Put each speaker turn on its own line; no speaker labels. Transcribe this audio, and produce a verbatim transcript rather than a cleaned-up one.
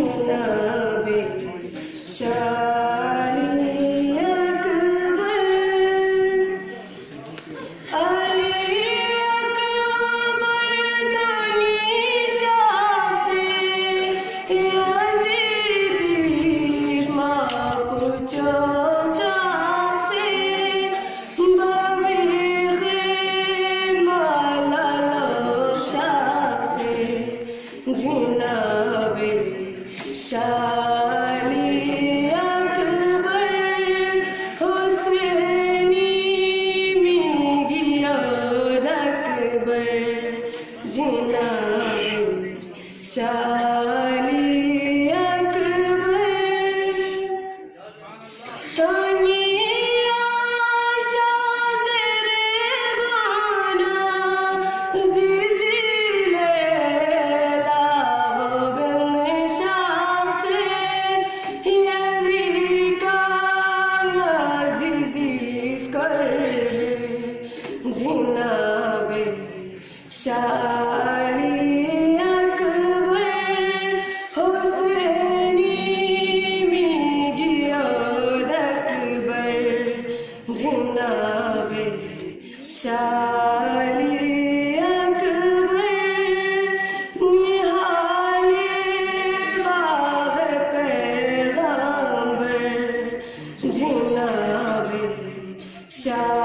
जनाबे शाली अकबर अली अकबर तनीशा से यज़ीदी माँ पूछो चासे बवीखे माला लोशा से जनाबे शाली अकबर हुसैनी मिगियोद अकबर जनाबे शाली अकबर तनिया शाज़ेरे गाना ज़िज़ी लैला बिन शासे यली का ज़िज़ीज़ कर जनाबे शाली अकबर हुसैनी मिगियोद अकबर जनाबे शाली अकबर निहाले बाग़ पैग़म्बर जनाबे शाली